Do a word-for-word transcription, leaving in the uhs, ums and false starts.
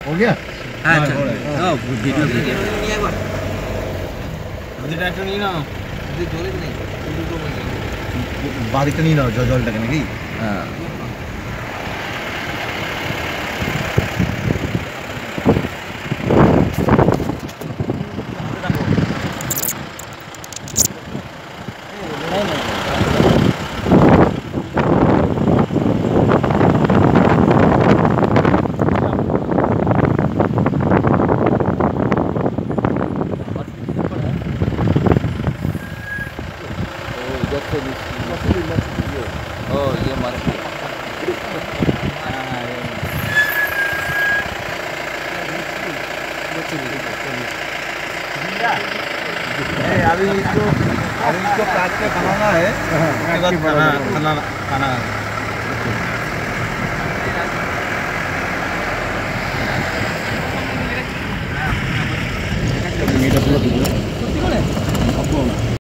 हो गया? हाँ हाँ वीडियो नहीं है बात मुझे ट्रैक्टर नहीं ना मुझे जोले नहीं बारिक नहीं ना जो जल लगने की हाँ oh iya marah अभी इसको अभी इसको काट के बनाना है उसके बाद खाना खाना खाना मीटर पूरा